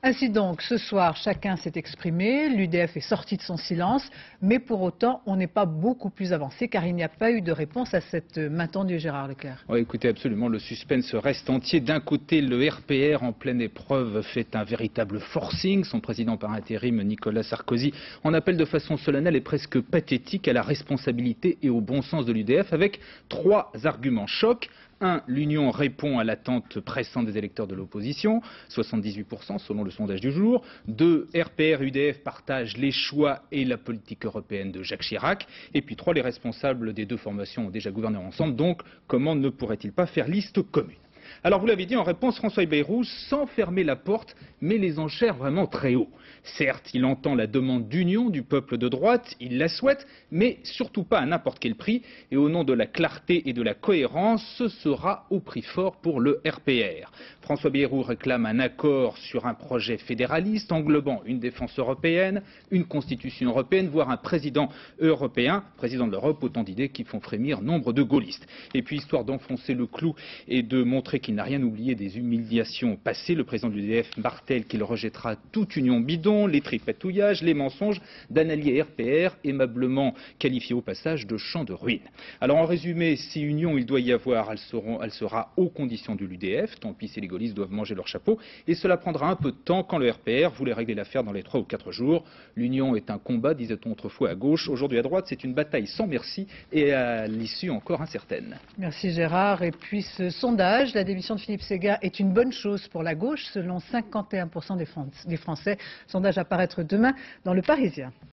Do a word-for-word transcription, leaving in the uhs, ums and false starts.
Ainsi donc, ce soir, chacun s'est exprimé, l'U D F est sorti de son silence, mais pour autant, on n'est pas beaucoup plus avancé car il n'y a pas eu de réponse à cette main tendue, Gérard Leclerc. Oui, écoutez, absolument, le suspense reste entier. D'un côté, le R P R en pleine épreuve fait un véritable forcing. Son président par intérim, Nicolas Sarkozy, en appelle de façon solennelle et presque pathétique à la responsabilité et au bon sens de l'U D F avec trois arguments chocs. Un, l'Union répond à l'attente pressante des électeurs de l'opposition, soixante-dix-huit pour cent selon le sondage du jour. Deux, R P R U D F partagent les choix et la politique européenne de Jacques Chirac. Et puis trois, les responsables des deux formations ont déjà gouverné ensemble, donc comment ne pourraient-ils pas faire liste commune? Alors vous l'avez dit, en réponse, François Bayrou, sans fermer la porte, met les enchères vraiment très haut. Certes, il entend la demande d'union du peuple de droite, il la souhaite, mais surtout pas à n'importe quel prix. Et au nom de la clarté et de la cohérence, ce sera au prix fort pour le R P R. François Bayrou réclame un accord sur un projet fédéraliste englobant une défense européenne, une constitution européenne, voire un président européen, président de l'Europe, autant d'idées qui font frémir nombre de gaullistes. Et puis, histoire d'enfoncer le clou et de montrer qu'il n'a rien oublié des humiliations passées, le président de l'U D F martèle qu'il rejettera toute union bidon, les tripatouillages, les mensonges d'un allié R P R, aimablement qualifié au passage de champ de ruines. Alors en résumé, si union il doit y avoir, elle, seront, elle sera aux conditions de l'U D F, tant pis si les gaullistes doivent manger leur chapeau, et cela prendra un peu de temps quand le R P R voulait régler l'affaire dans les trois ou quatre jours. L'union est un combat, disait-on autrefois à gauche, aujourd'hui à droite, c'est une bataille sans merci et à l'issue encore incertaine. Merci Gérard. Et puis ce sondage, la démission de Philippe Séguin est une bonne chose pour la gauche, selon cinquante et un pour cent des Français. Sondage à paraître demain dans Le Parisien.